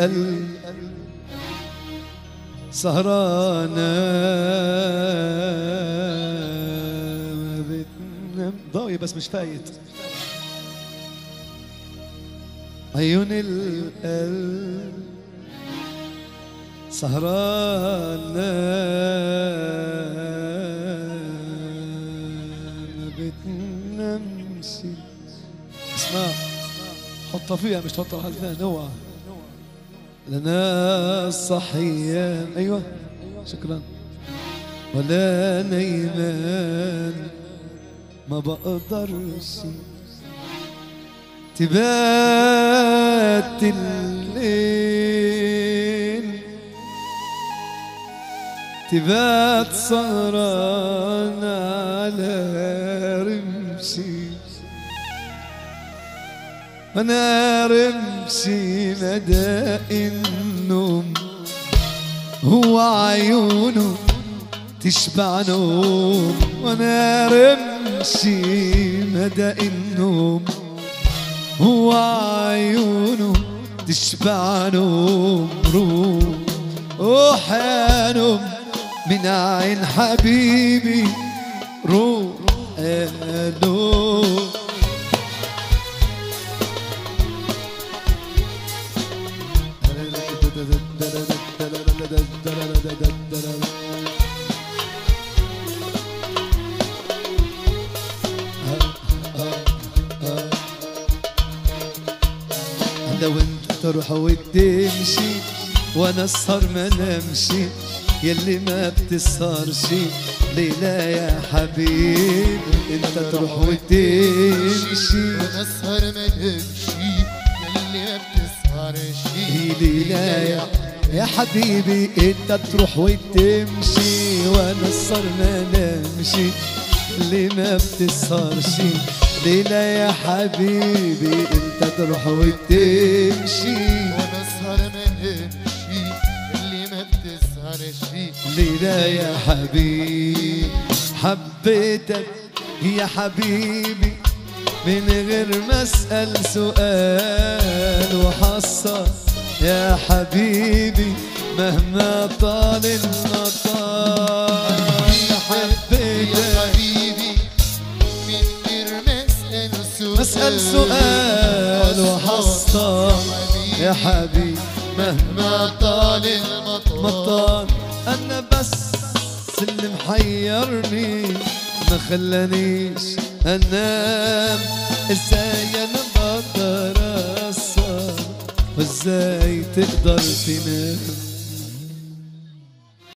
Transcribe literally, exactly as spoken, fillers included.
القلب سهرانة ما بتنام. ضاوية بس مش فايت. عيون القلب سهرانة ما بتنامش. اسمع حطها فيها مش تحطها حلفان. اوعى لنا صحيان. ايوه شكرا. ولا نيمان ما بقدرش تبات الليل تبات سهران على رمشي وانا رمشي مدى النوم هو عيونه تشبع نوم وانا رمشي مدى النوم هو عيونه تشبع نوم روح يا نوم من عين حبيبي روح يا نوم. لو انت تروح وتمشي وانا اسهر ما نمشي يلي ما بتسهرش ليلة يا حبيبي. انت تروح وتمشي وانا اسهر ما نمشي يلي ما بتسهرش ليلة يا يا حبيبي. انت تروح وتمشي وانا اسهر ما نمشي اللي ما بتسهرش ليلة يا حبيبي. انت تروح وتمشي وانا اسهر ما نمشي اللي ما بتسهرش ليلة يا حبيبي. حبيتك يا حبيبي من غير ما اسأل سؤال وحصل يا حبيبي مهما طال المطار. حبيتك يا حبيبي من غير ما اسأل سؤال اسأل سؤال وحصل يا حبيبي مهما طال المطار. انا بس اللي محيرني ما خلانيش انام ازاي انا بقدر اسهر وازاي تقدر تنام.